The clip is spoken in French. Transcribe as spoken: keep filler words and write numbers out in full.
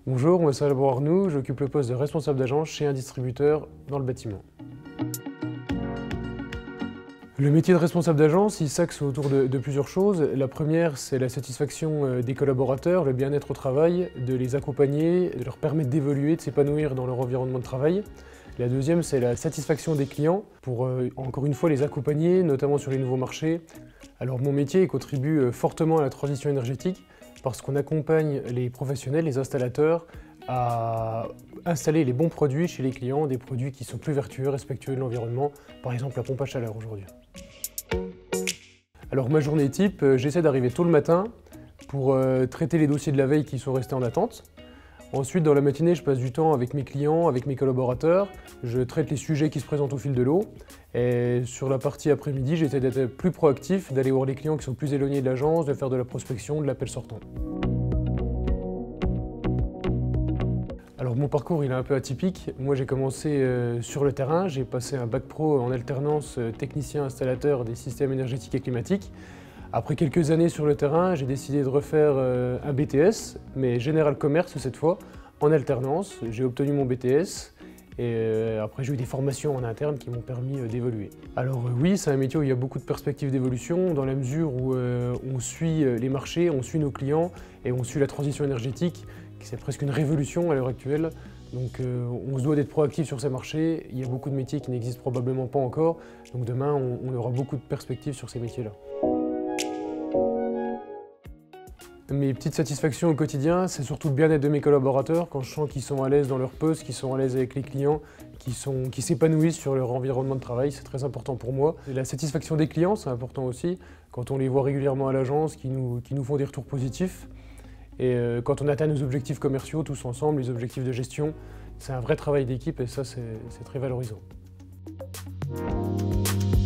Bonjour, moi c'est Alban Arnoux, j'occupe le poste de responsable d'agence chez un distributeur dans le bâtiment. Le métier de responsable d'agence, il s'axe autour de, de plusieurs choses. La première, c'est la satisfaction des collaborateurs, le bien-être au travail, de les accompagner, de leur permettre d'évoluer, de s'épanouir dans leur environnement de travail. La deuxième, c'est la satisfaction des clients pour, euh, encore une fois, les accompagner, notamment sur les nouveaux marchés. Alors mon métier contribue fortement à la transition énergétique parce qu'on accompagne les professionnels, les installateurs, à installer les bons produits chez les clients, des produits qui sont plus vertueux, respectueux de l'environnement, par exemple la pompe à chaleur aujourd'hui. Alors ma journée type, j'essaie d'arriver tôt le matin pour euh, traiter les dossiers de la veille qui sont restés en attente. Ensuite, dans la matinée, je passe du temps avec mes clients, avec mes collaborateurs. Je traite les sujets qui se présentent au fil de l'eau. Et sur la partie après-midi, j'essaie d'être plus proactif, d'aller voir les clients qui sont plus éloignés de l'agence, de faire de la prospection, de l'appel sortant. Alors mon parcours il est un peu atypique. Moi j'ai commencé euh, sur le terrain, j'ai passé un bac pro en alternance euh, technicien installateur des systèmes énergétiques et climatiques. Après quelques années sur le terrain, j'ai décidé de refaire euh, un B T S, mais Général Commerce cette fois, en alternance. J'ai obtenu mon B T S et euh, après j'ai eu des formations en interne qui m'ont permis euh, d'évoluer. Alors euh, oui, c'est un métier où il y a beaucoup de perspectives d'évolution dans la mesure où euh, on suit les marchés, on suit nos clients et on suit la transition énergétique. C'est presque une révolution à l'heure actuelle, donc euh, on se doit d'être proactif sur ces marchés. Il y a beaucoup de métiers qui n'existent probablement pas encore, donc demain on, on aura beaucoup de perspectives sur ces métiers-là. Mes petites satisfactions au quotidien, c'est surtout le bien-être de mes collaborateurs, quand je sens qu'ils sont à l'aise dans leur poste, qu'ils sont à l'aise avec les clients, qu'ils sont, qu'ils s'épanouissent sur leur environnement de travail, c'est très important pour moi. Et la satisfaction des clients, c'est important aussi, quand on les voit régulièrement à l'agence, qui nous, qui nous font des retours positifs. Et euh, quand on atteint nos objectifs commerciaux tous ensemble, les objectifs de gestion, c'est un vrai travail d'équipe et ça c'est très valorisant.